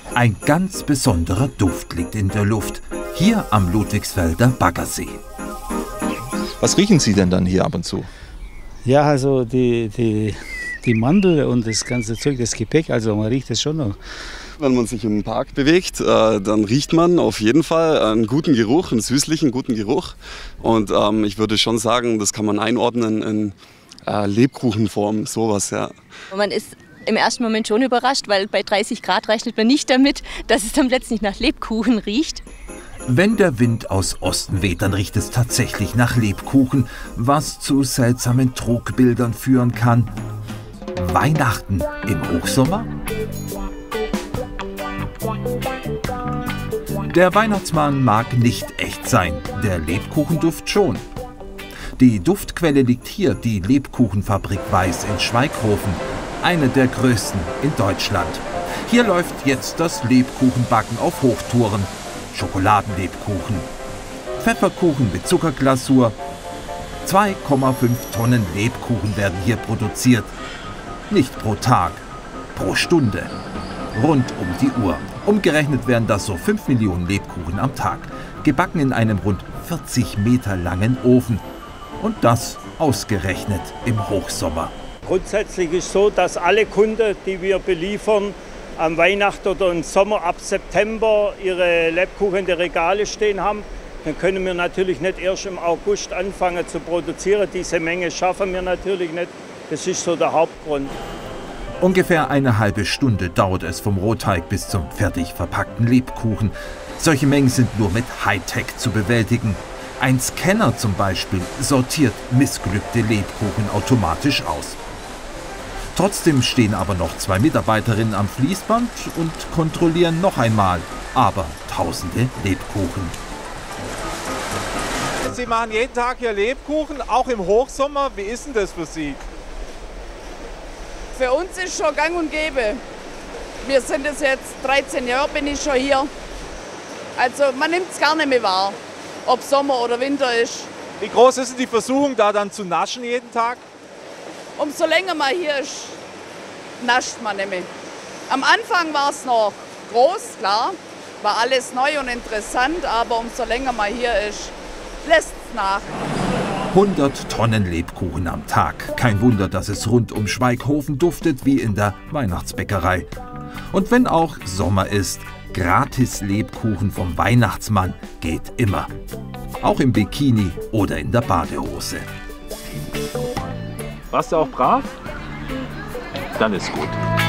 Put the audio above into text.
Ein ganz besonderer Duft liegt in der Luft, hier am Ludwigsfelder Baggersee. Was riechen Sie denn dann hier ab und zu? Ja, also die Mandel und das ganze Zeug, das Gepäck, also man riecht es schon noch. Wenn man sich im Park bewegt, dann riecht man auf jeden Fall einen guten Geruch, einen süßlichen, guten Geruch. Und ich würde schon sagen, das kann man einordnen in Lebkuchenform, sowas, ja. Man ist im ersten Moment schon überrascht, weil bei 30 Grad rechnet man nicht damit, dass es dann plötzlich nach Lebkuchen riecht. Wenn der Wind aus Osten weht, dann riecht es tatsächlich nach Lebkuchen, was zu seltsamen Trugbildern führen kann. Weihnachten im Hochsommer? Der Weihnachtsmann mag nicht echt sein, der Lebkuchenduft schon. Die Duftquelle liegt hier, die Lebkuchenfabrik Weiß in Schweighofen, eine der größten in Deutschland. Hier läuft jetzt das Lebkuchenbacken auf Hochtouren. Schokoladenlebkuchen, Pfefferkuchen mit Zuckerglasur. 2,5 Tonnen Lebkuchen werden hier produziert. Nicht pro Tag, pro Stunde. Rund um die Uhr. Umgerechnet wären das so 5 Millionen Lebkuchen am Tag. Gebacken in einem rund 40 Meter langen Ofen. Und das ausgerechnet im Hochsommer. Grundsätzlich ist es so, dass alle Kunden, die wir beliefern, am Weihnachten oder im Sommer ab September ihre Lebkuchen in den Regale stehen haben. Dann können wir natürlich nicht erst im August anfangen zu produzieren. Diese Menge schaffen wir natürlich nicht. Das ist so der Hauptgrund. Ungefähr eine halbe Stunde dauert es vom Rohteig bis zum fertig verpackten Lebkuchen. Solche Mengen sind nur mit Hightech zu bewältigen. Ein Scanner zum Beispiel sortiert missglückte Lebkuchen automatisch aus. Trotzdem stehen aber noch 2 Mitarbeiterinnen am Fließband und kontrollieren noch einmal, aber tausende Lebkuchen. Sie machen jeden Tag hier Lebkuchen, auch im Hochsommer. Wie ist denn das für Sie? Für uns ist schon gang und gäbe. Wir sind es jetzt 13 Jahre, bin ich schon hier. Also man nimmt es gar nicht mehr wahr, ob Sommer oder Winter ist. Wie groß ist denn die Versuchung, da dann zu naschen jeden Tag? Umso länger man hier ist, nascht man nicht mehr. Am Anfang war es noch groß, klar, war alles neu und interessant, aber umso länger man hier ist, lässt es nach. 100 Tonnen Lebkuchen am Tag. Kein Wunder, dass es rund um Schweighofen duftet wie in der Weihnachtsbäckerei. Und wenn auch Sommer ist, gratis Lebkuchen vom Weihnachtsmann geht immer. Auch im Bikini oder in der Badehose. Warst du auch brav? Dann ist gut.